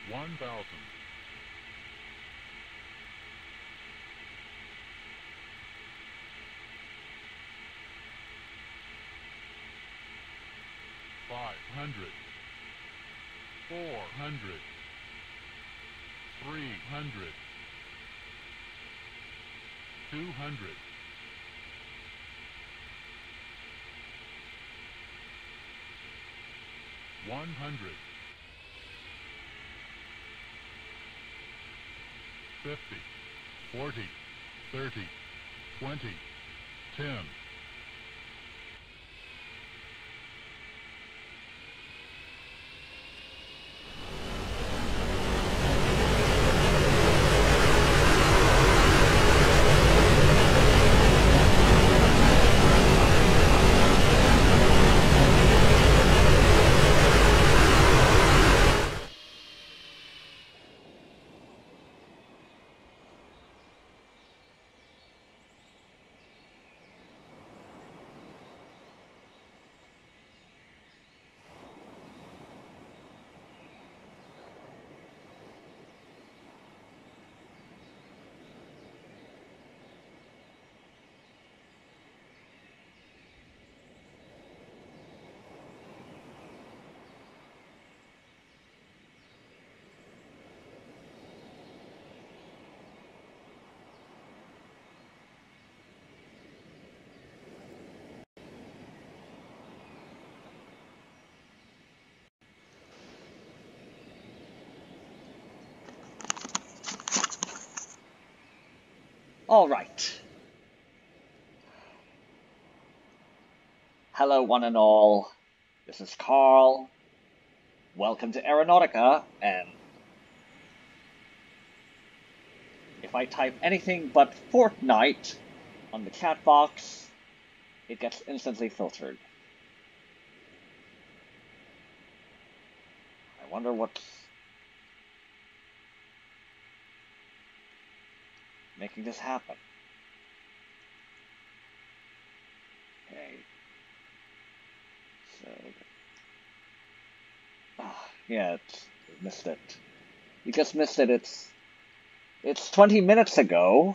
1,000. 500. 400. 300. 200. 100. 50. 40. 30. 20. 10. All right. Hello, one and all. This is Carl. Welcome to Aeronautica, and if I type anything but Fortnite on the chat box, it gets instantly filtered. I wonder what's making this happen. Okay. So, yeah, missed it. You just missed it. It's 20 minutes ago.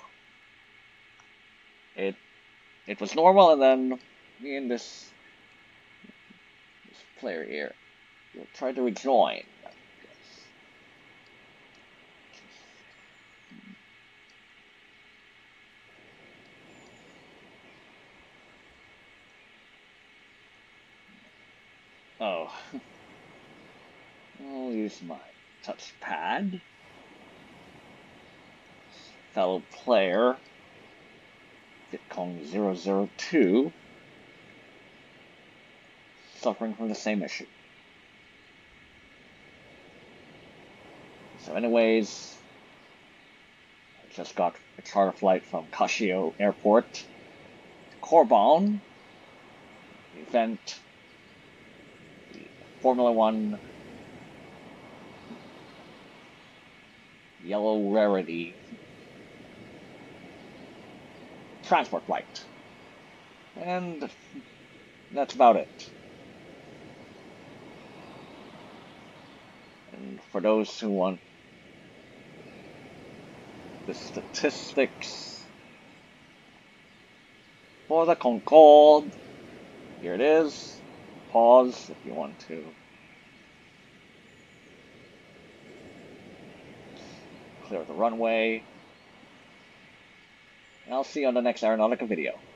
It was normal, and then me and this player here will try to rejoin. Oh, I'll use my touchpad. Fellow player, Bitcong002, suffering from the same issue. So anyways, I just got a charter flight from Kashio Airport to Corbaun, the event, the Formula One Yellow Rarity transport flight. And that's about it. And for those who want the statistics for the Concorde, here it is. Pause if you want to clear the runway. And I'll see you on the next Aeronautica video.